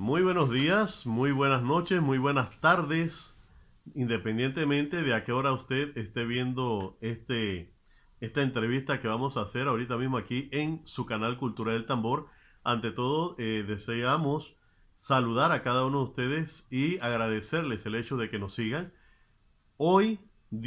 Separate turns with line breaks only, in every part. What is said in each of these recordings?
Muy buenos días, muy buenas noches, muy buenas tardes, independientemente de a qué hora usted esté viendo esta entrevista que vamos a hacer ahorita mismo aquí en su canal Cultura del Tambor. Ante todo, deseamos saludar a cada uno de ustedes y agradecerles el hecho de que nos sigan. Hoy,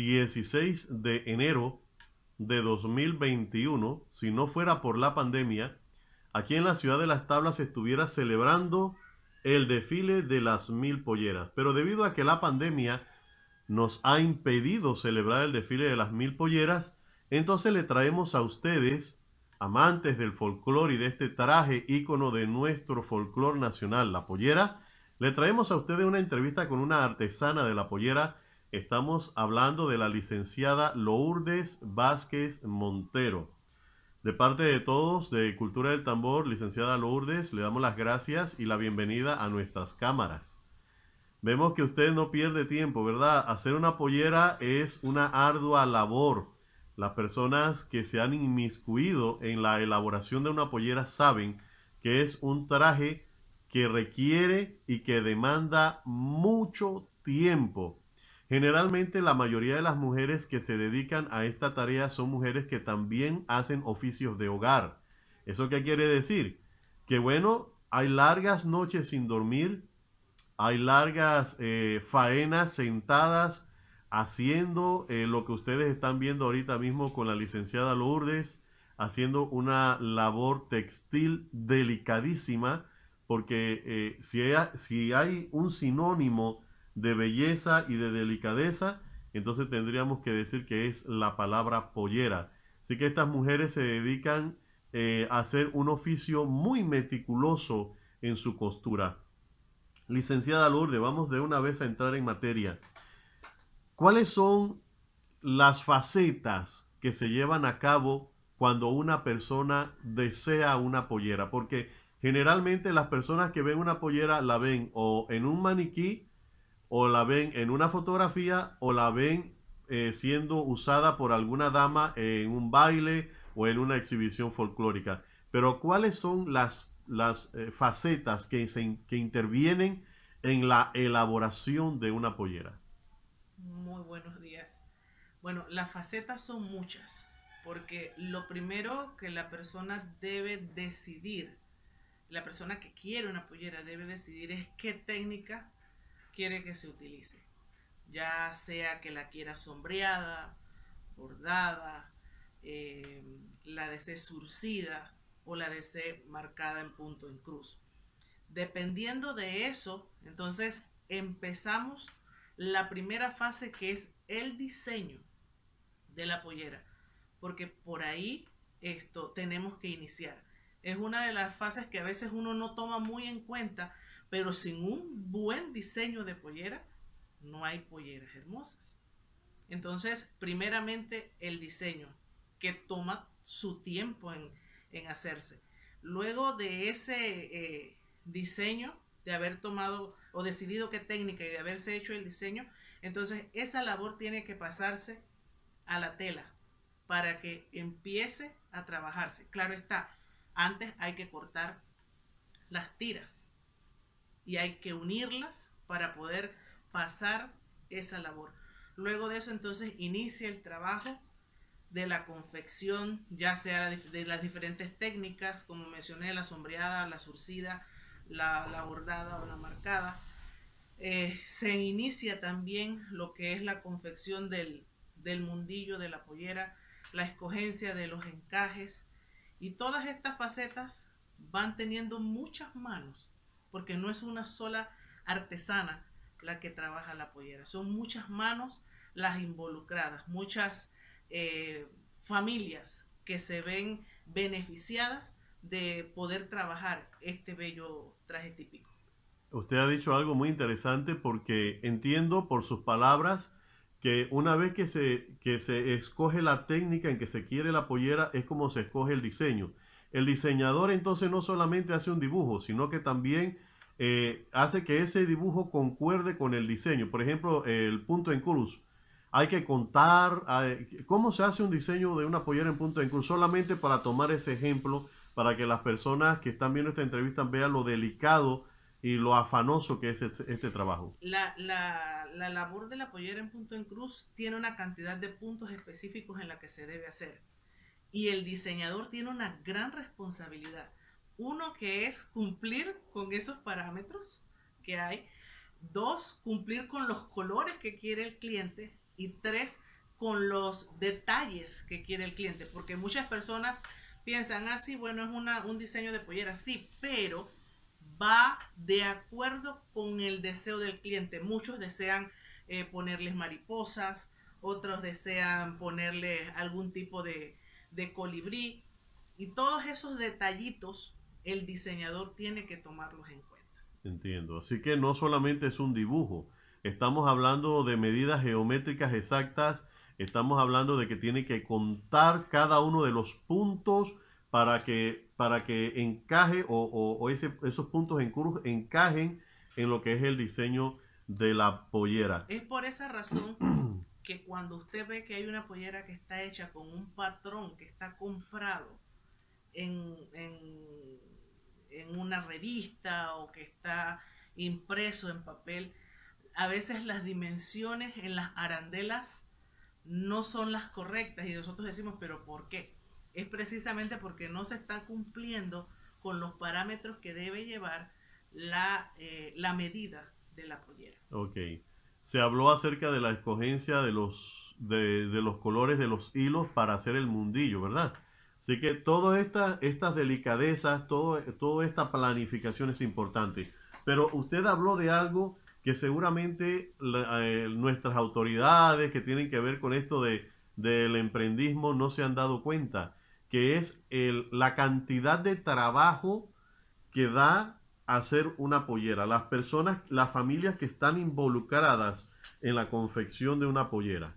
16 de enero de 2021, si no fuera por la pandemia, aquí en la ciudad de Las Tablas se estuviera celebrando el desfile de las 1000 polleras. Pero debido a que la pandemia nos ha impedido celebrar el desfile de las 1000 polleras, entonces le traemos a ustedes, amantes del folclore y de este traje ícono de nuestro folclore nacional, la pollera, le traemos a ustedes una entrevista con una artesana de la pollera. Estamos hablando de la licenciada Lourdes Vázquez Montero. De parte de todos de Cultura del Tambor, licenciada Lourdes, le damos las gracias y la bienvenida a nuestras cámaras. Vemos que usted no pierde tiempo, ¿verdad? Hacer una pollera es una ardua labor. Las personas que se han inmiscuido en la elaboración de una pollera saben que es un traje que requiere y que demanda mucho tiempo. Generalmente la mayoría de las mujeres que se dedican a esta tarea son mujeres que también hacen oficios de hogar. ¿Eso qué quiere decir? Que bueno, hay largas noches sin dormir, hay largas faenas sentadas haciendo lo que ustedes están viendo ahorita mismo con la licenciada Lourdes, haciendo una labor textil delicadísima, porque si hay un sinónimo de belleza y de delicadeza, entonces tendríamos que decir que es la palabra pollera. Así que estas mujeres se dedican a hacer un oficio muy meticuloso en su costura. Licenciada Lourdes, vamos de una vez a entrar en materia. ¿Cuáles son las facetas que se llevan a cabo cuando una persona desea una pollera? Porque generalmente las personas que ven una pollera la ven o en un maniquí, o la ven en una fotografía, o la ven siendo usada por alguna dama en un baile o en una exhibición folclórica. Pero ¿cuáles son las facetas que intervienen en la elaboración de una pollera?
Muy buenos días. Bueno, las facetas son muchas, porque lo primero que la persona debe decidir, la persona que quiere una pollera debe decidir es qué técnica quiere que se utilice. Ya sea que la quiera sombreada, bordada, eh, la desee surcida o la desee marcada en punto en cruz. Dependiendo de eso, entonces empezamos la primera fase, que es el diseño de la pollera, porque por ahí tenemos que iniciar. Es una de las fases que a veces uno no toma muy en cuenta, pero sin un buen diseño de pollera no hay polleras hermosas. Entonces, primeramente el diseño, que toma su tiempo en hacerse. Luego de ese diseño, de haber tomado o decidido qué técnica y de haberse hecho el diseño, entonces esa labor tiene que pasarse a la tela para que empiece a trabajarse. Claro está, antes hay que cortar las tiras y hay que unirlas para poder pasar esa labor. Luego de eso entonces inicia el trabajo de la confección, ya sea de las diferentes técnicas, como mencioné, la sombreada, la surcida, la bordada o la marcada. Se inicia también lo que es la confección del mundillo de la pollera, la escogencia de los encajes, y todas estas facetas van teniendo muchas manos, porque no es una sola artesana la que trabaja la pollera, son muchas manos las involucradas, muchas familias que se ven beneficiadas de poder trabajar este bello traje típico.
Usted ha dicho algo muy interesante porque entiendo por sus palabras que una vez que se escoge la técnica en que se quiere la pollera es como se escoge el diseño. El diseñador entonces no solamente hace un dibujo, sino que también hace que ese dibujo concuerde con el diseño. Por ejemplo, el punto en cruz. Hay que contar cómo se hace un diseño de una pollera en punto en cruz, solamente para tomar ese ejemplo, para que las personas que están viendo esta entrevista vean lo delicado y lo afanoso que es este trabajo.
La labor de la pollera en Punto en Cruz tiene una cantidad de puntos específicos en la que se debe hacer. Y el diseñador tiene una gran responsabilidad. Uno, que es cumplir con esos parámetros que hay. Dos, cumplir con los colores que quiere el cliente. Y tres, con los detalles que quiere el cliente. Porque muchas personas piensan, ah, sí, bueno, es un diseño de pollera, sí, pero va de acuerdo con el deseo del cliente. Muchos desean ponerles mariposas, otros desean ponerle algún tipo de colibrí, y todos esos detallitos el diseñador tiene que tomarlos en cuenta.
Entiendo. Así que no solamente es un dibujo, estamos hablando de medidas geométricas exactas, estamos hablando de que tiene que contar cada uno de los puntos para que encaje esos puntos en cruz encajen en lo que es el diseño de la pollera.
Es por esa razón que cuando usted ve que hay una pollera que está hecha con un patrón que está comprado en, en, en una revista o que está impreso en papel, a veces las dimensiones en las arandelas no son las correctas y nosotros decimos, pero ¿por qué? Es precisamente porque no se está cumpliendo con los parámetros que debe llevar la medida de la pollera.
Ok. Se habló acerca de la escogencia de los colores de los hilos para hacer el mundillo, ¿verdad? Así que todas estas delicadezas, toda esta planificación es importante. Pero usted habló de algo que seguramente nuestras autoridades que tienen que ver con esto del emprendismo no se han dado cuenta, que es la cantidad de trabajo que da hacer una pollera. Las personas, las familias que están involucradas en la confección de una pollera.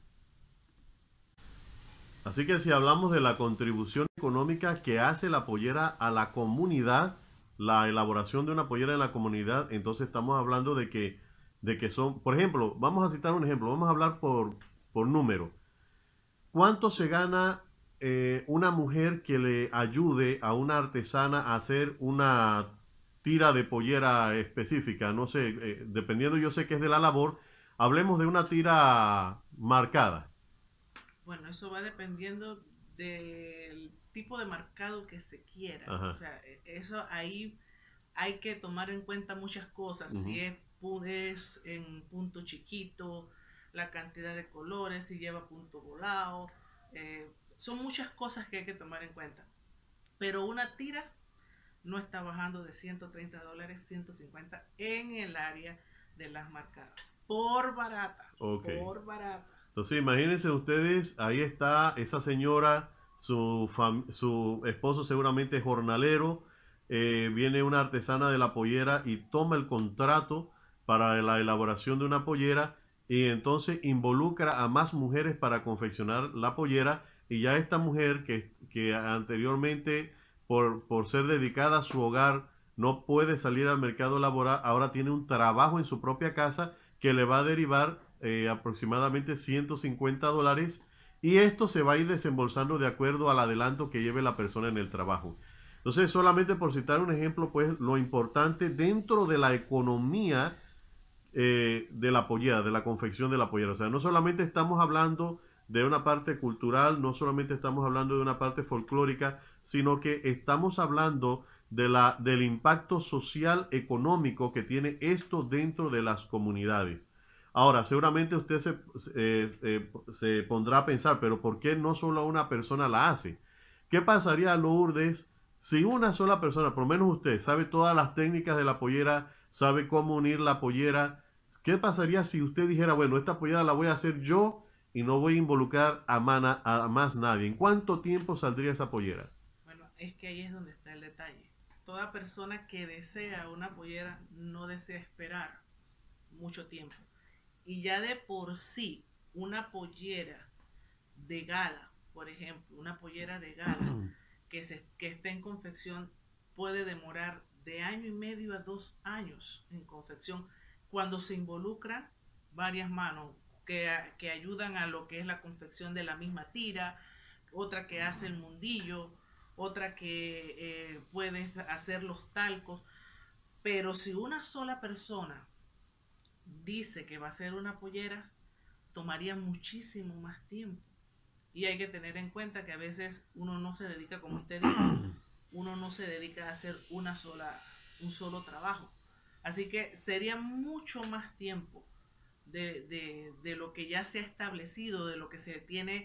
Así que si hablamos de la contribución económica que hace la pollera a la comunidad, la elaboración de una pollera en la comunidad, entonces estamos hablando de que son, por ejemplo, vamos a citar un ejemplo, vamos a hablar por número. ¿Cuánto se gana una mujer que le ayude a una artesana a hacer una tira de pollera específica? No sé, dependiendo, yo sé que es de la labor. Hablemos de una tira marcada.
Bueno, eso va dependiendo del tipo de marcado que se quiera. O
Ajá.
sea, eso ahí hay que tomar en cuenta muchas cosas. Si
Ujú.
es en punto chiquito, la cantidad de colores, si lleva punto volado. Son muchas cosas que hay que tomar en cuenta. Pero una tira no está bajando de $130, 150 en el área de las marcadas. Por barata.
Ok.
Por barata.
Entonces imagínense ustedes, ahí está esa señora, su esposo seguramente es jornalero, viene una artesana de la pollera y toma el contrato para la elaboración de una pollera y entonces involucra a más mujeres para confeccionar la pollera y ya esta mujer que anteriormente por ser dedicada a su hogar no puede salir al mercado laboral, ahora tiene un trabajo en su propia casa que le va a derivar aproximadamente $150 y esto se va a ir desembolsando de acuerdo al adelanto que lleve la persona en el trabajo. Entonces, solamente por citar un ejemplo, pues lo importante dentro de la economía de la pollera, de la confección de la pollera. O sea, no solamente estamos hablando de una parte cultural, no solamente estamos hablando de una parte folclórica, sino que estamos hablando del impacto social económico que tiene esto dentro de las comunidades. Ahora, seguramente usted se pondrá a pensar, pero ¿por qué no solo una persona la hace? ¿Qué pasaría, Lourdes, si una sola persona, por lo menos usted, sabe todas las técnicas de la pollera, sabe cómo unir la pollera? ¿Qué pasaría si usted dijera, bueno, esta pollera la voy a hacer yo y no voy a involucrar a más nadie? ¿En cuánto tiempo saldría esa pollera?
Bueno, es que ahí es donde está el detalle. Toda persona que desea una pollera no desea esperar mucho tiempo. Y ya de por sí, una pollera de gala, por ejemplo, una pollera de gala que esté en confección puede demorar de año y medio a 2 años en confección cuando se involucran varias manos que ayudan a lo que es la confección de la misma tira, otra que hace el mundillo, otra que puede hacer los talcos. Pero si una sola persona dice que va a hacer una pollera, tomaría muchísimo más tiempo. Y hay que tener en cuenta que a veces uno no se dedica, como usted dijo, uno no se dedica a hacer un solo trabajo. Así que sería mucho más tiempo de lo que ya se ha establecido, de lo que se tiene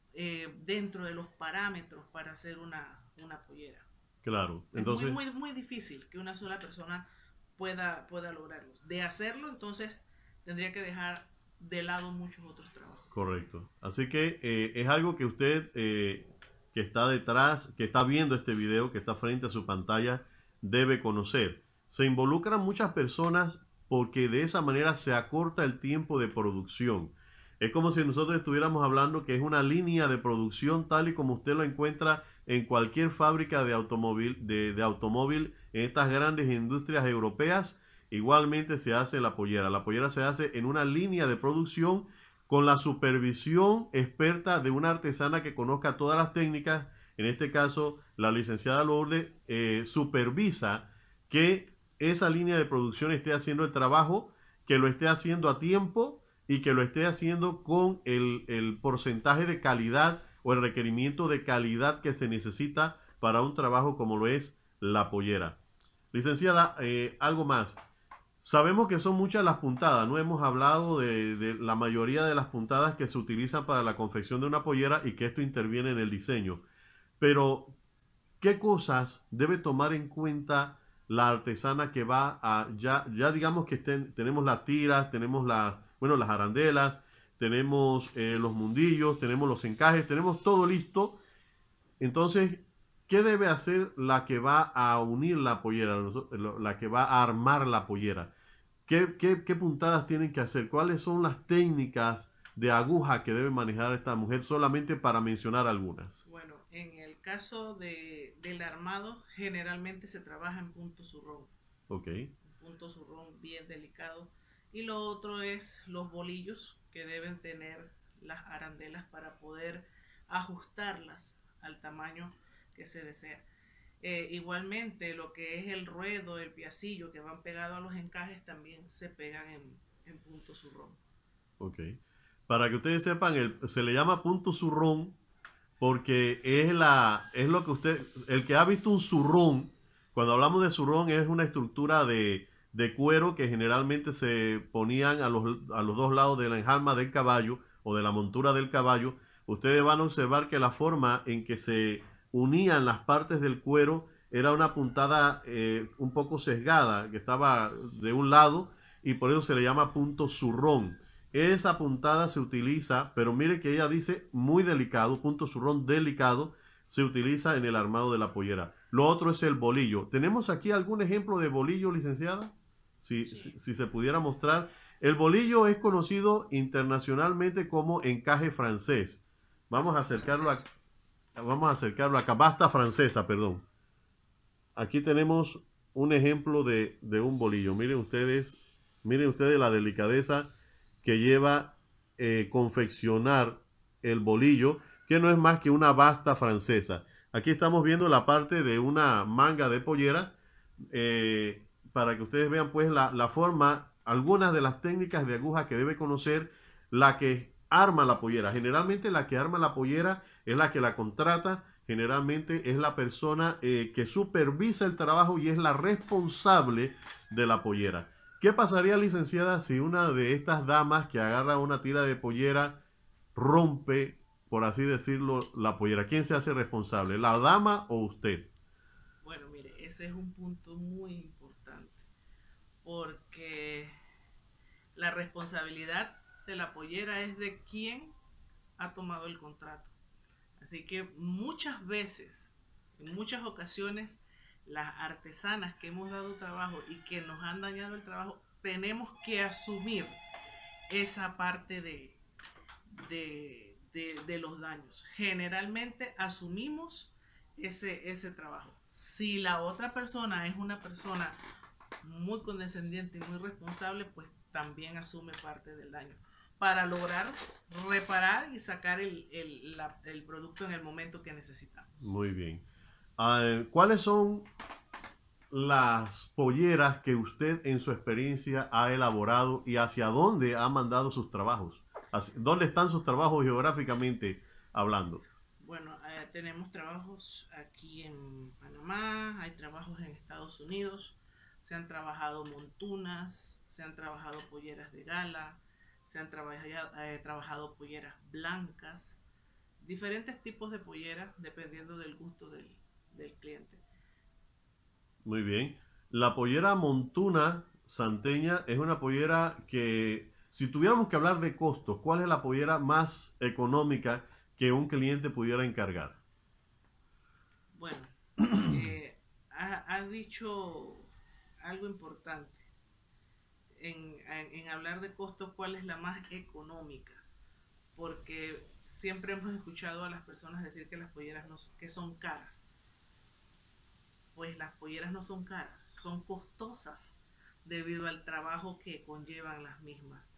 dentro de los parámetros para hacer una pollera.
Claro,
Es muy,
entonces,
muy, muy difícil que una sola persona pueda lograrlo. De hacerlo, entonces tendría que dejar de lado muchos otros trabajos.
correcto. Así que es algo que usted que está detrás, que está viendo este video, que está frente a su pantalla, debe conocer. Se involucran muchas personas porque de esa manera se acorta el tiempo de producción. Es como si nosotros estuviéramos hablando que es una línea de producción tal y como usted lo encuentra en cualquier fábrica de automóvil en estas grandes industrias europeas. Igualmente se hace la pollera. La pollera se hace en una línea de producción con la supervisión experta de una artesana que conozca todas las técnicas. En este caso, la licenciada Lourdes supervisa que esa línea de producción esté haciendo el trabajo, que lo esté haciendo a tiempo y que lo esté haciendo con el porcentaje de calidad o el requerimiento de calidad que se necesita para un trabajo como lo es la pollera. Licenciada, algo más. Sabemos que son muchas las puntadas, no hemos hablado de la mayoría de las puntadas que se utilizan para la confección de una pollera y que esto interviene en el diseño. Pero, ¿qué cosas debe tomar en cuenta la artesana que va a, ya digamos que tenemos las tiras, tenemos las arandelas, tenemos los mundillos, tenemos los encajes, tenemos todo listo. Entonces, ¿qué debe hacer la que va a unir la pollera, la que va a armar la pollera? ¿Qué puntadas tienen que hacer? ¿Cuáles son las técnicas de aguja que debe manejar esta mujer? Solamente para mencionar algunas.
Bueno, en el caso del armado, generalmente se trabaja en punto zurrón.
Ok,
Un punto zurrón bien delicado. Y lo otro es los bolillos que deben tener las arandelas para poder ajustarlas al tamaño que se desea. Igualmente, lo que es el ruedo, el piacillo que van pegados a los encajes también se pegan en punto zurrón.
ok. Para que ustedes sepan, se le llama punto zurrón porque es lo que el que ha visto un zurrón, cuando hablamos de zurrón es una estructura de cuero que generalmente se ponían a los dos lados de la enjalma del caballo o de la montura del caballo. Ustedes van a observar que la forma en que se unían las partes del cuero era una puntada un poco sesgada, que estaba de un lado y por eso se le llama punto zurrón. Esa puntada se utiliza, pero mire que ella dice muy delicado, punto zurrón delicado, se utiliza en el armado de la pollera. Lo otro es el bolillo. ¿Tenemos aquí algún ejemplo de bolillo, licenciada? Si se pudiera mostrar. El bolillo es conocido internacionalmente como encaje francés. Vamos a acercarlo acá. Basta francesa, perdón. Aquí tenemos un ejemplo de un bolillo. Miren ustedes la delicadeza que lleva confeccionar el bolillo, que no es más que una basta francesa. Aquí estamos viendo la parte de una manga de pollera, para que ustedes vean pues la forma, algunas de las técnicas de aguja que debe conocer la que arma la pollera. Generalmente la que arma la pollera es la que la contrata, generalmente es la persona que supervisa el trabajo y es la responsable de la pollera. ¿Qué pasaría, licenciada, si una de estas damas que agarra una tira de pollera rompe, por así decirlo, la pollera? ¿Quién se hace responsable, la dama o usted?
Bueno, mire, ese es un punto muy importante porque la responsabilidad de la pollera es de quien ha tomado el contrato. Así que muchas veces, en muchas ocasiones, las artesanas que hemos dado trabajo y que nos han dañado el trabajo, tenemos que asumir esa parte de los daños. Generalmente asumimos ese trabajo. Si la otra persona es una persona muy condescendiente y muy responsable, pues también asume parte del daño para lograr reparar y sacar el producto en el momento que necesitamos.
Muy bien. ¿Cuáles son las polleras que usted en su experiencia ha elaborado y hacia dónde ha mandado sus trabajos? ¿Dónde están sus trabajos geográficamente hablando?
Bueno, tenemos trabajos aquí en Panamá, hay trabajos en Estados Unidos, se han trabajado montunas, se han trabajado polleras de gala, se han trabajado polleras blancas, diferentes tipos de polleras dependiendo del gusto del cliente.
Muy bien. La pollera montuna santeña es una pollera que, si tuviéramos que hablar de costos, ¿cuál es la pollera más económica que un cliente pudiera encargar?
Bueno, has dicho algo importante en hablar de costos, ¿cuál es la más económica? Porque siempre hemos escuchado a las personas decir que las polleras no, que son caras. Pues las polleras no son caras, son costosas debido al trabajo que conllevan las mismas.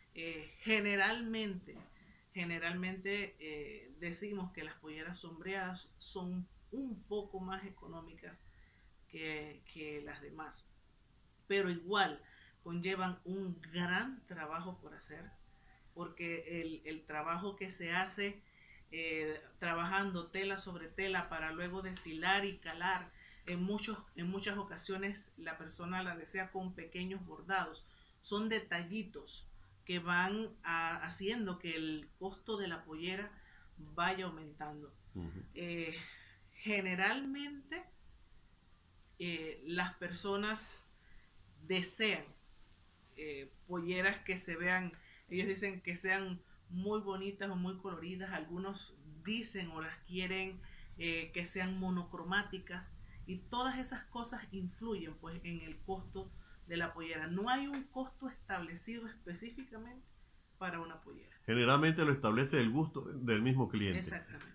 Generalmente decimos que las polleras sombreadas son un poco más económicas que las demás, pero igual conllevan un gran trabajo por hacer, porque el trabajo que se hace trabajando tela sobre tela para luego deshilar y calar, en muchas ocasiones la persona la desea con pequeños bordados. Son detallitos que van haciendo que el costo de la pollera vaya aumentando.
Uh -huh.
Generalmente las personas desean polleras que se vean, ellos dicen que sean muy bonitas o muy coloridas, algunos dicen o las quieren que sean monocromáticas, y todas esas cosas influyen pues en el costo de la pollera. No hay un costo establecido específicamente para una pollera.
Generalmente lo establece el gusto del mismo cliente.
Exactamente.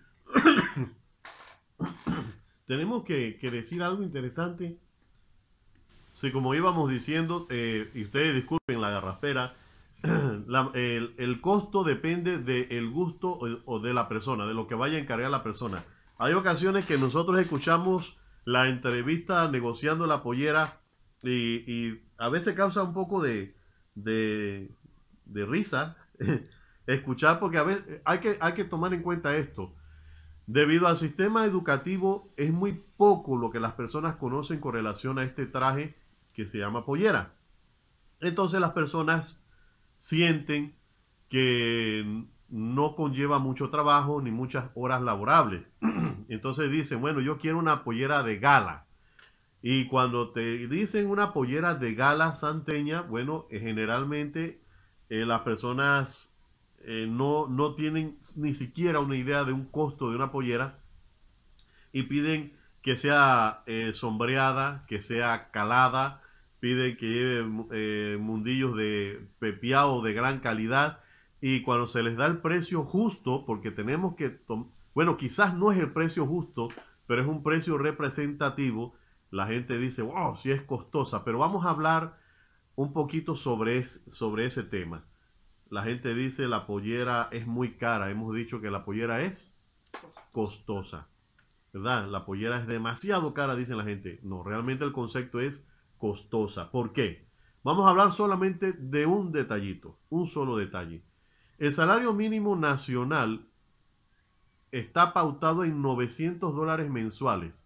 Tenemos que decir algo interesante. Sí, como íbamos diciendo, y ustedes disculpen la garraspera, el costo depende del gusto o de la persona, de lo que vaya a encargar la persona. Hay ocasiones que nosotros escuchamos la entrevista negociando la pollera y a veces causa un poco de risa escuchar, porque a veces hay que tomar en cuenta esto. Debido al sistema educativo, es muy poco lo que las personas conocen con relación a este traje que se llama pollera. Entonces las personas sienten que no conlleva mucho trabajo ni muchas horas laborables. Entonces dicen, bueno, yo quiero una pollera de gala. Y cuando te dicen una pollera de gala santeña, bueno, generalmente las personas no tienen ni siquiera una idea de un costo de una pollera y piden que sea sombreada, que sea calada, piden que lleve mundillos de pepiado de gran calidad, y cuando se les da el precio justo, porque tenemos que, bueno, quizás no es el precio justo, pero es un precio representativo, la gente dice, wow, sí es costosa, pero vamos a hablar un poquito sobre ese tema. La gente dice la pollera es muy cara, hemos dicho que la pollera es costosa, ¿verdad? La pollera es demasiado cara, dicen la gente. No, realmente el concepto es costosa. ¿Por qué? Vamos a hablar solamente de un detallito, un solo detalle. El salario mínimo nacional está pautado en $900 mensuales,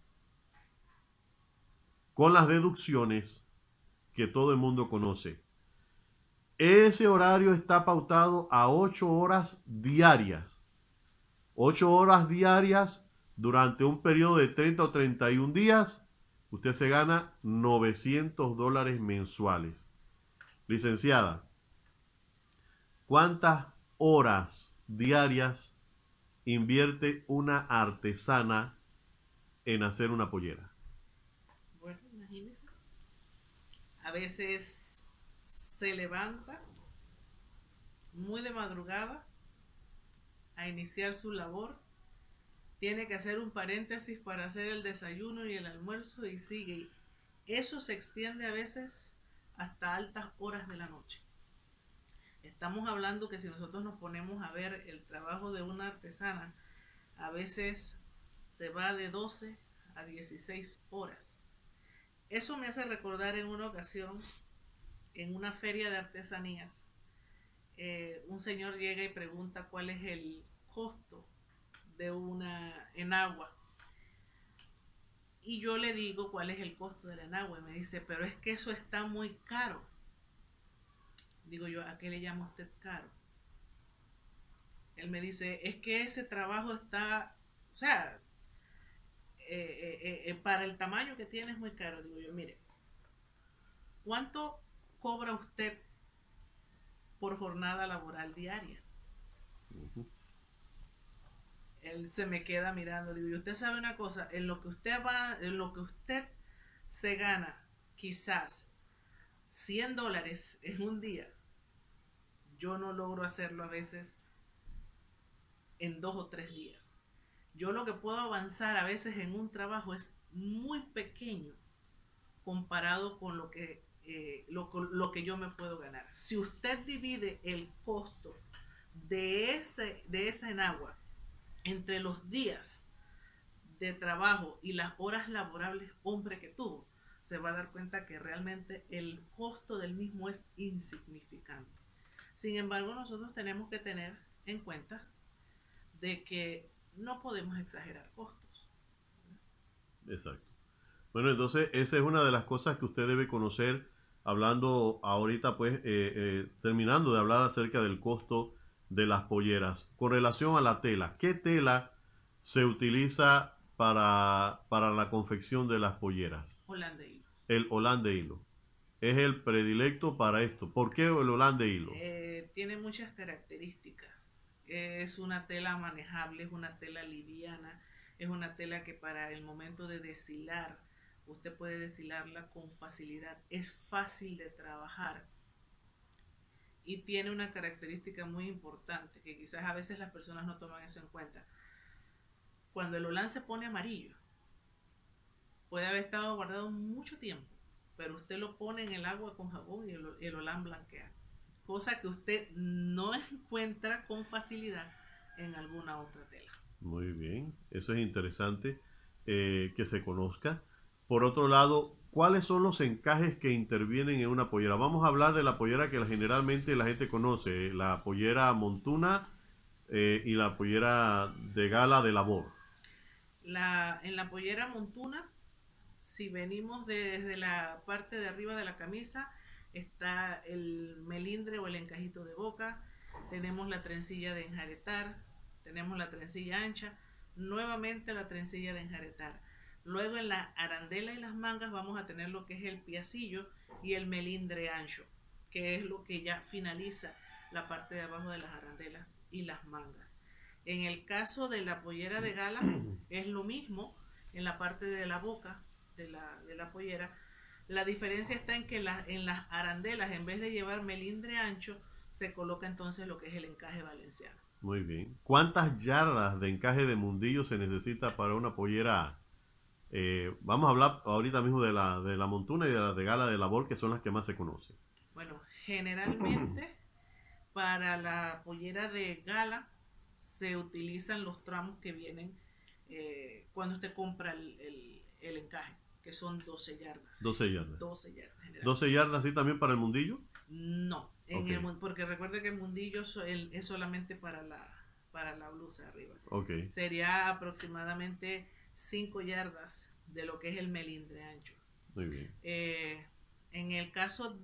con las deducciones que todo el mundo conoce. Ese horario está pautado a 8 horas diarias. 8 horas diarias durante un periodo de 30 o 31 días, usted se gana $900 mensuales. Licenciada, ¿cuántas horas diarias invierte una artesana en hacer una pollera?
Bueno, imagínese. A veces se levanta muy de madrugada a iniciar su labor, tiene que hacer un paréntesis para hacer el desayuno y el almuerzo y sigue. Eso se extiende a veces hasta altas horas de la noche. Estamos hablando que si nosotros nos ponemos a ver el trabajo de una artesana, a veces se va de 12 a 16 horas. Eso me hace recordar en una ocasión, en una feria de artesanías, un señor llega y pregunta cuál es el costo de una enagua. Y yo le digo cuál es el costo de la enagua. Y me dice, pero es que eso está muy caro. Digo yo, ¿a qué le llama usted caro? Él me dice, es que ese trabajo está, o sea, para el tamaño que tiene es muy caro. Digo yo, mire, ¿cuánto cobra usted por jornada laboral diaria? Él se me queda mirando. Digo, y usted sabe una cosa, en lo que usted se gana quizás $100 en un día, yo no logro hacerlo a veces en 2 o 3 días. Yo lo que puedo avanzar a veces en un trabajo es muy pequeño comparado con lo que yo me puedo ganar. Si usted divide el costo de esa enagua entre los días de trabajo y las horas laborables hombre que tuvo, se va a dar cuenta que realmente el costo del mismo es insignificante. Sin embargo, nosotros tenemos que tener en cuenta de que no podemos exagerar costos.
Exacto. Bueno, entonces esa es una de las cosas que usted debe conocer hablando ahorita, pues, terminando de hablar acerca del costo de las polleras. Con relación a la tela, ¿qué tela se utiliza para la confección de las polleras?
Holán de hilo.
El holán de hilo. Es el predilecto para esto. ¿Por qué el holán de hilo?
Tiene muchas características. Es una tela manejable, es una tela liviana, es una tela que para el momento de deshilar, usted puede deshilarla con facilidad. Es fácil de trabajar. Y tiene una característica muy importante, que quizás a veces las personas no toman eso en cuenta. Cuando el holán se pone amarillo, puede haber estado guardado mucho tiempo, pero usted lo pone en el agua con jabón y el holán blanquea. Cosa que usted no encuentra con facilidad en alguna otra tela.
Muy bien, eso es interesante que se conozca. Por otro lado, ¿cuáles son los encajes que intervienen en una pollera? Vamos a hablar de la pollera que generalmente la gente conoce, la pollera montuna y la pollera de gala de labor.
En la pollera montuna, si venimos desde la parte de arriba de la camisa, está el melindre o el encajito de boca, tenemos la trencilla de enjaretar, tenemos la trencilla ancha, nuevamente la trencilla de enjaretar. Luego en la arandela y las mangas vamos a tener lo que es el piacillo y el melindre ancho, que es lo que ya finaliza la parte de abajo de las arandelas y las mangas. En el caso de la pollera de gala es lo mismo en la parte de la boca de la pollera. La diferencia está en que en las arandelas, en vez de llevar melindre ancho, se coloca entonces lo que es el encaje valenciano.
Muy bien. ¿Cuántas yardas de encaje de mundillo se necesita para una pollera? Vamos a hablar ahorita mismo de la montuna y de la de gala de labor, que son las que más se conocen.
Bueno, generalmente para la pollera de gala se utilizan los tramos que vienen cuando usted compra el encaje, que son 12 yardas.
12 yardas.
12 yardas.
12 yardas, ¿sí también para el mundillo?
No,
Okay.
porque recuerde que el mundillo es solamente para la blusa arriba.
Okay.
Sería aproximadamente 5 yardas de lo que es el melindre ancho.
Muy bien.
En el caso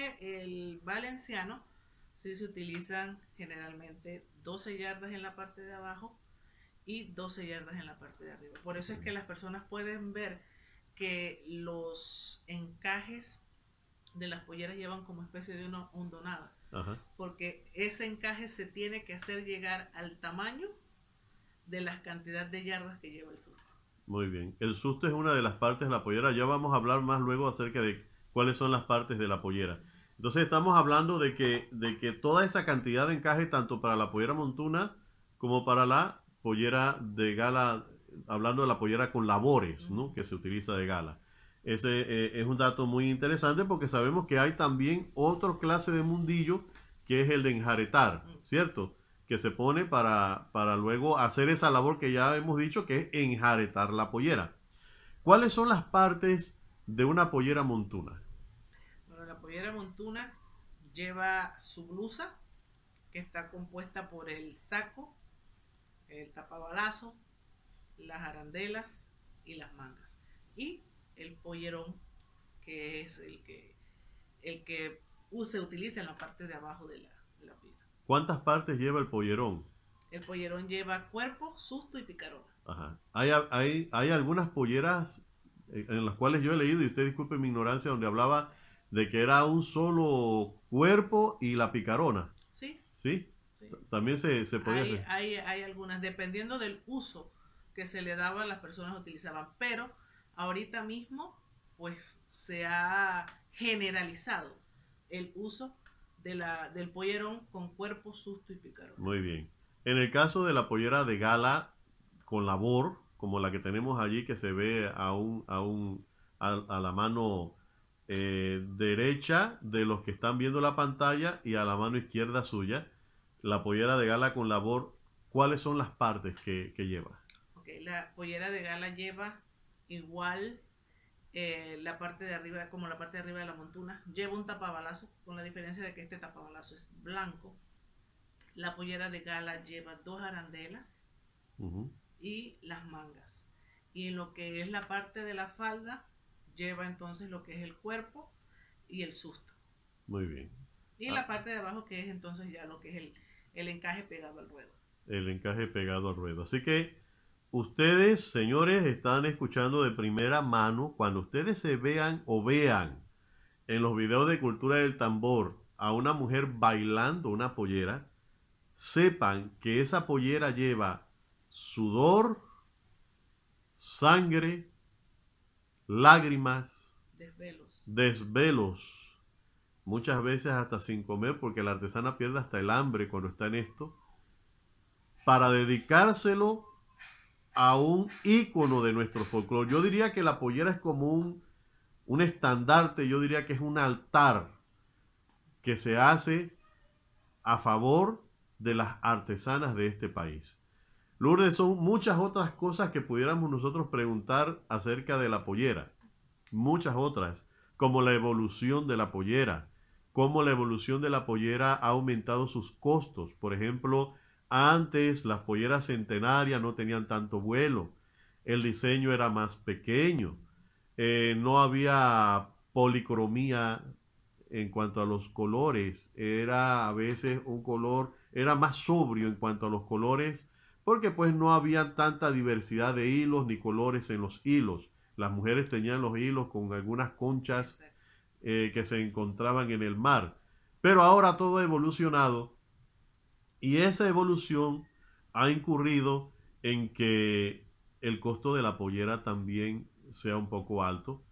del valenciano, sí se utilizan generalmente 12 yardas en la parte de abajo y 12 yardas en la parte de arriba. Por eso es que las personas pueden ver que los encajes de las polleras llevan como especie de una hondonada.
Ajá.
Porque ese encaje se tiene que hacer llegar al tamaño de la cantidad de yardas que lleva el susto.
Muy bien. El susto es una de las partes de la pollera. Ya vamos a hablar más luego acerca de cuáles son las partes de la pollera. Entonces estamos hablando de que toda esa cantidad de encaje, tanto para la pollera montuna como para la pollera de gala, hablando de la pollera con labores, ¿no?, que se utiliza de gala. Ese es un dato muy interesante porque sabemos que hay también otra clase de mundillo que es el de enjaretar, ¿cierto? Que se pone para luego hacer esa labor que ya hemos dicho, que es enjaretar la pollera. ¿Cuáles son las partes de una pollera montuna?
Bueno, la pollera montuna lleva su blusa, que está compuesta por el saco, el tapabalazo, las arandelas y las mangas. Y el pollerón, que es el que se utiliza en la parte de abajo de la piel.
¿Cuántas partes lleva el pollerón?
El pollerón lleva cuerpo, susto y picarona.
Ajá. Hay algunas polleras en las cuales yo he leído, y usted disculpe mi ignorancia, donde hablaba de que era un solo cuerpo y la picarona.
Sí,
¿Sí?
sí.
También se podía hacer.
Hay algunas, dependiendo del uso que se le daba, las personas utilizaban. Pero ahorita mismo, pues se ha generalizado el uso del pollerón con cuerpo, susto y picarona.
Muy bien. En el caso de la pollera de gala con labor, como la que tenemos allí, que se ve a la mano derecha de los que están viendo la pantalla y a la mano izquierda suya, la pollera de gala con labor, ¿cuáles son las partes que lleva?
Okay, la pollera de gala lleva igual la parte de arriba, como la parte de arriba de la montuna, lleva un tapabalazo, con la diferencia de que este tapabalazo es blanco. La pollera de gala lleva 2 arandelas y las mangas. Y en lo que es la parte de la falda, lleva entonces lo que es el cuerpo y el susto.
Muy bien.
Y la parte de abajo, que es entonces ya lo que es el encaje pegado al ruedo.
El encaje pegado al ruedo. Así que ustedes, señores, están escuchando de primera mano. Cuando ustedes se vean en los videos de Cultura del Tambor a una mujer bailando una pollera, sepan que esa pollera lleva sudor, sangre, lágrimas, desvelos, muchas veces hasta sin comer, porque la artesana pierde hasta el hambre cuando está en esto, para dedicárselo a un ícono de nuestro folclore. Yo diría que la pollera es como un estandarte, yo diría que es un altar que se hace a favor de las artesanas de este país. Lourdes, son muchas otras cosas que pudiéramos nosotros preguntar acerca de la pollera. Muchas otras, como la evolución de la pollera, cómo la evolución de la pollera ha aumentado sus costos. Por ejemplo, antes las polleras centenarias no tenían tanto vuelo, el diseño era más pequeño, no había policromía en cuanto a los colores, era a veces un color, era más sobrio en cuanto a los colores, porque pues no había tanta diversidad de hilos ni colores en los hilos. Las mujeres tenían los hilos con algunas conchas que se encontraban en el mar. Pero ahora todo ha evolucionado y esa evolución ha incurrido en que el costo de la pollera también sea un poco alto.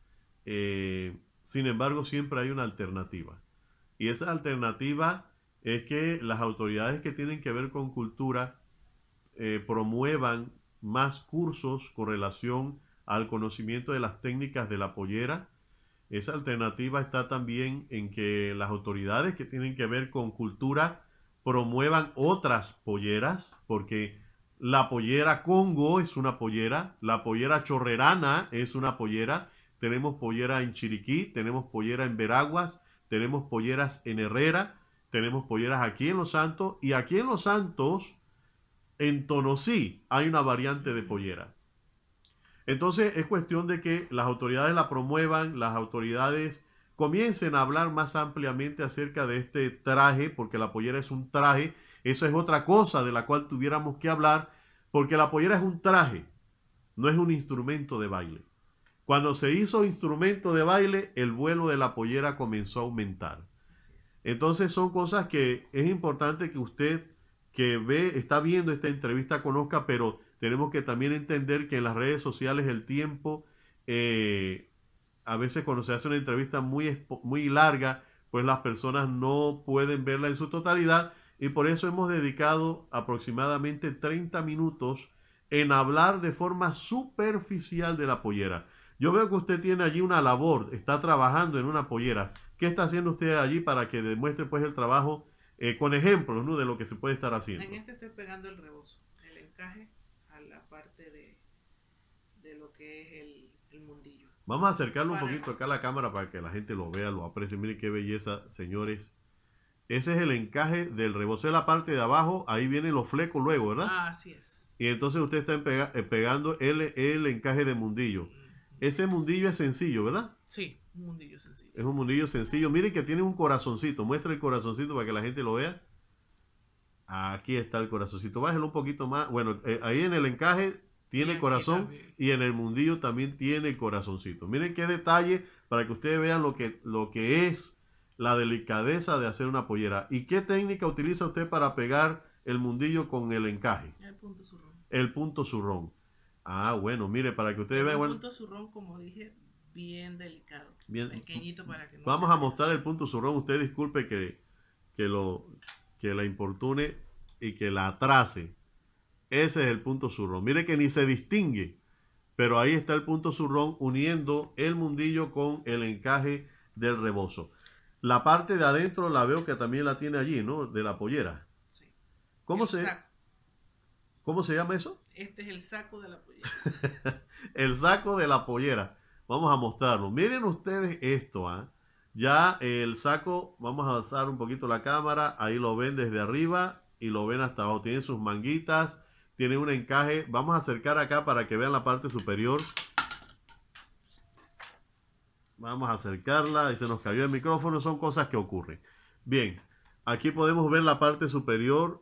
Sin embargo, siempre hay una alternativa. Y esa alternativa es que las autoridades que tienen que ver con cultura promuevan más cursos con relación al conocimiento de las técnicas de la pollera. Esa alternativa está también en que las autoridades que tienen que ver con cultura promuevan otras polleras, porque la pollera Congo es una pollera, la pollera chorrerana es una pollera, tenemos pollera en Chiriquí, tenemos pollera en Veraguas, tenemos polleras en Herrera, tenemos polleras aquí en Los Santos, y aquí en Los Santos, en Tonosí, hay una variante de pollera. Entonces es cuestión de que las autoridades la promuevan, las autoridades comiencen a hablar más ampliamente acerca de este traje, porque la pollera es un traje. Eso es otra cosa de la cual tuviéramos que hablar, porque la pollera es un traje, no es un instrumento de baile. Cuando se hizo instrumento de baile, el vuelo de la pollera comenzó a aumentar. Entonces son cosas que es importante que usted está viendo esta entrevista conozca, pero tenemos que también entender que en las redes sociales el tiempo, a veces cuando se hace una entrevista muy larga, pues las personas no pueden verla en su totalidad, y por eso hemos dedicado aproximadamente 30 minutos en hablar de forma superficial de la pollera. Yo veo que usted tiene allí una labor, está trabajando en una pollera. ¿Qué está haciendo usted allí para que demuestre pues el trabajo con ejemplos, ¿no?, de lo que se puede estar haciendo?
En este estoy pegando el rebozo, el encaje a la parte de lo que es el mundillo.
Vamos a acercarlo un poquito acá a la cámara para que la gente lo vea, lo aprecie. Miren qué belleza, señores. Ese es el encaje del rebozo de la parte de abajo. Ahí vienen los flecos luego, ¿verdad?
Ah, así es.
Y entonces usted está pegando el encaje de mundillo. Este mundillo es sencillo, ¿verdad?
Sí, un mundillo sencillo.
Es un mundillo sencillo. Miren que tiene un corazoncito. Muestra el corazoncito para que la gente lo vea. Aquí está el corazoncito. Bájelo un poquito más. Bueno, ahí en el encaje tiene el corazón y en el mundillo también tiene el corazoncito. Miren qué detalle para que ustedes vean lo que es la delicadeza de hacer una pollera. ¿Y qué técnica utiliza usted para pegar el mundillo con el encaje?
El punto zurrón.
El punto zurrón. Ah, bueno, mire, para que ustedes vean.
El
bueno,
punto zurrón, como dije, bien delicado.
Bien,
pequeñito para que no
vamos a mostrar el punto zurrón. Usted disculpe que la importune y que la atrase. Ese es el punto zurrón. Mire que ni se distingue, pero ahí está el punto zurrón uniendo el mundillo con el encaje del rebozo. La parte de adentro la veo que también la tiene allí, ¿no? De la pollera.
Sí.
¿Cómo se llama eso?
Este es el saco de la pollera.
El saco de la pollera. Vamos a mostrarlo. Miren ustedes esto, ¿ah? Ya el saco, vamos a alzar un poquito la cámara, ahí lo ven desde arriba y lo ven hasta abajo. Tiene sus manguitas, tiene un encaje. Vamos a acercar acá para que vean la parte superior. Vamos a acercarla y se nos cayó el micrófono, son cosas que ocurren. Bien, aquí podemos ver la parte superior.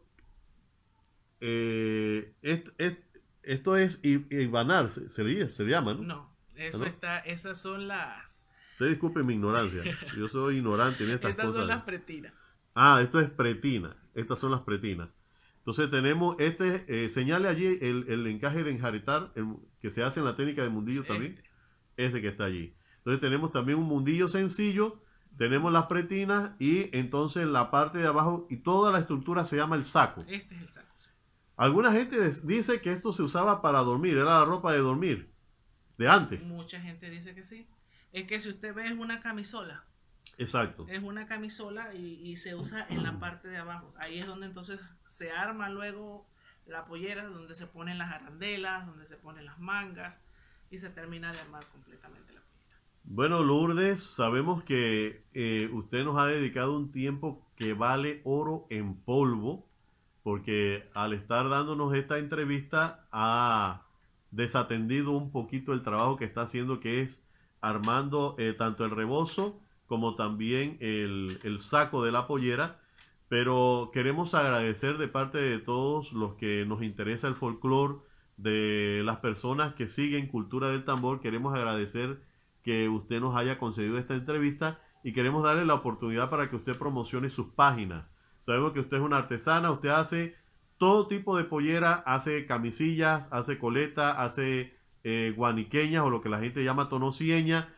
Esto es ibanar, se llama, ¿no?
No, eso
¿no?
esas son las...
Usted disculpe mi ignorancia, yo soy ignorante en estas cosas.
Estas son las pretinas.
Ah, esto es pretina, estas son las pretinas. Entonces tenemos señale allí el encaje de enjaretar, que se hace en la técnica de mundillo también, ese que está allí. Entonces tenemos también un mundillo sencillo, tenemos las pretinas y entonces la parte de abajo y toda la estructura se llama el saco.
Este es el saco, sí.
Alguna gente dice que esto se usaba para dormir, era la ropa de dormir, de antes.
Mucha gente dice que sí. Es que si usted ve es una camisola.
Exacto.
Es una camisola y se usa en la parte de abajo. Ahí es donde entonces se arma luego la pollera, donde se ponen las arandelas, donde se ponen las mangas y se termina de armar completamente la pollera.
Bueno, Lourdes, sabemos que usted nos ha dedicado un tiempo que vale oro en polvo, porque al estar dándonos esta entrevista ha desatendido un poquito el trabajo que está haciendo, que es armando tanto el rebozo como también el saco de la pollera. Pero queremos agradecer de parte de todos los que nos interesa el folclore, de las personas que siguen Cultura del Tambor. Queremos agradecer que usted nos haya concedido esta entrevista y queremos darle la oportunidad para que usted promocione sus páginas. Sabemos que usted es una artesana, usted hace todo tipo de pollera, hace camisillas, hace coleta, hace guaniqueñas o lo que la gente llama tonosieña,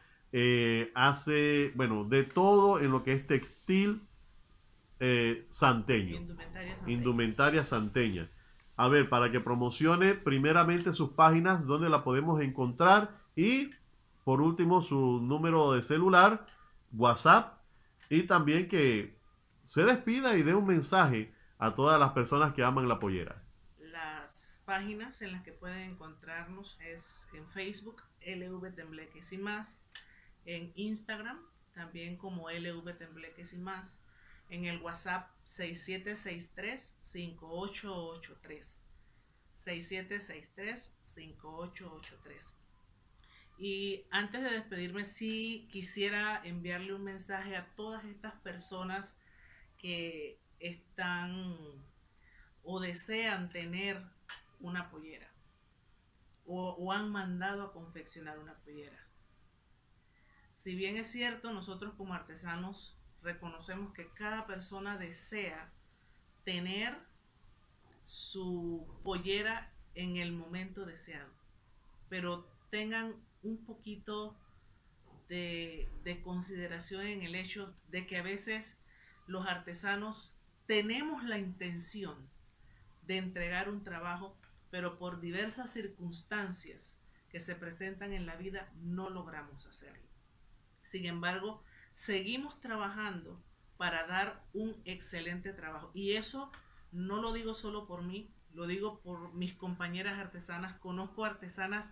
hace, bueno, de todo en lo que es textil santeño, indumentaria santeña. A ver, para que promocione primeramente sus páginas, donde la podemos encontrar, y por último su número de celular, WhatsApp, y también que se despida y dé un mensaje a todas las personas que aman la pollera.
Las páginas en las que pueden encontrarnos es en Facebook, LV Tembleques y más, en Instagram, también como LV Tembleques y más, en el WhatsApp 6763-5883. 6763-5883. Y antes de despedirme, sí quisiera enviarle un mensaje a todas estas personas que están o desean tener una pollera o han mandado a confeccionar una pollera. Si bien es cierto, nosotros como artesanos reconocemos que cada persona desea tener su pollera en el momento deseado, pero tengan un poquito de consideración en el hecho de que a veces los artesanos tenemos la intención de entregar un trabajo, pero por diversas circunstancias que se presentan en la vida no logramos hacerlo. Sin embargo, seguimos trabajando para dar un excelente trabajo. Y eso no lo digo solo por mí, lo digo por mis compañeras artesanas. Conozco artesanas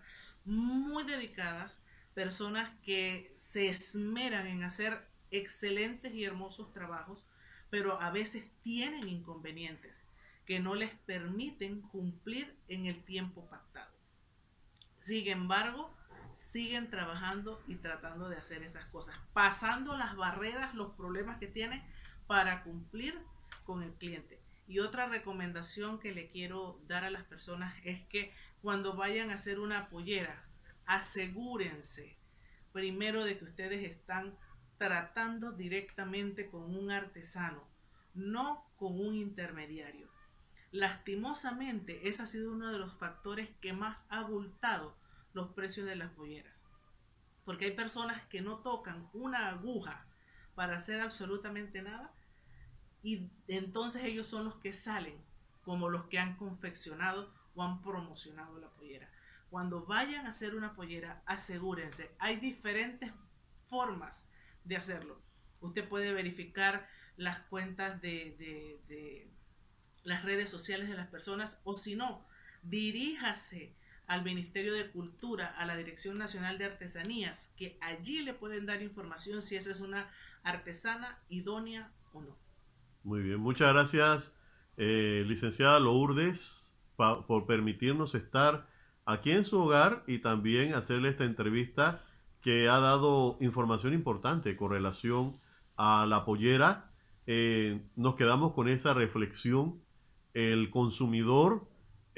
muy dedicadas, personas que se esmeran en hacer excelentes y hermosos trabajos, pero a veces tienen inconvenientes que no les permiten cumplir en el tiempo pactado. Sin embargo, siguen trabajando y tratando de hacer esas cosas, pasando las barreras, los problemas que tienen para cumplir con el cliente. Y otra recomendación que le quiero dar a las personas es que cuando vayan a hacer una pollera, asegúrense primero de que ustedes están tratando directamente con un artesano, no con un intermediario. Lastimosamente, ese ha sido uno de los factores que más ha abultado los precios de las polleras. Porque hay personas que no tocan una aguja para hacer absolutamente nada y entonces ellos son los que salen como los que han confeccionado o han promocionado la pollera. Cuando vayan a hacer una pollera, asegúrense, hay diferentes formas de hacerlo. Usted puede verificar las cuentas de las redes sociales de las personas, o si no, diríjase al Ministerio de Cultura, a la Dirección Nacional de Artesanías, que allí le pueden dar información si esa es una artesana idónea o no.
Muy bien, muchas gracias, licenciada Lourdes, por permitirnos estar aquí en su hogar y también hacerle esta entrevista que ha dado información importante con relación a la pollera. Nos quedamos con esa reflexión. El consumidor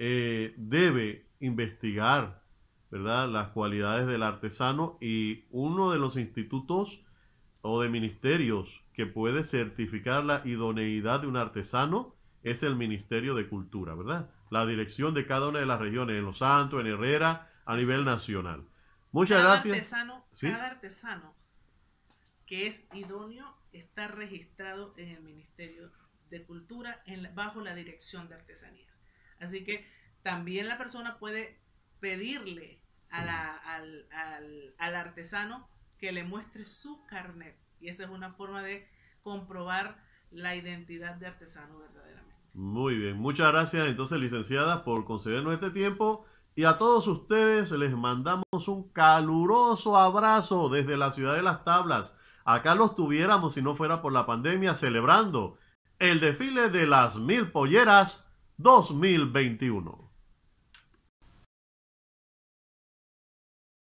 debe investigar, ¿verdad?, las cualidades del artesano, y uno de los institutos o de ministerios que puede certificar la idoneidad de un artesano es el Ministerio de Cultura, ¿verdad? La dirección de cada una de las regiones, en Los Santos, en Herrera, a nivel nacional. Muchas gracias. ¿Sí?
Cada artesano que es idóneo está registrado en el Ministerio de Cultura bajo la Dirección de Artesanías. Así que también la persona puede pedirle al artesano que le muestre su carnet, y esa es una forma de comprobar la identidad de artesano verdaderamente.
Muy bien, muchas gracias entonces, licenciada, por concedernos este tiempo, y a todos ustedes les mandamos un caluroso abrazo desde la ciudad de Las Tablas. Acá los tuviéramos si no fuera por la pandemia, celebrando el desfile de las 1000 polleras 2021.